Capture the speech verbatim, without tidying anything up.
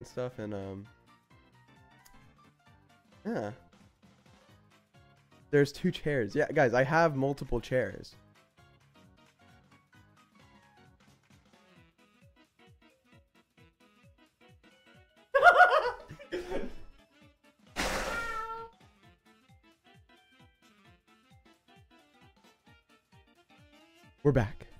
stuff, and um, yeah. There's two chairs. Yeah, guys, I have multiple chairs. We're back.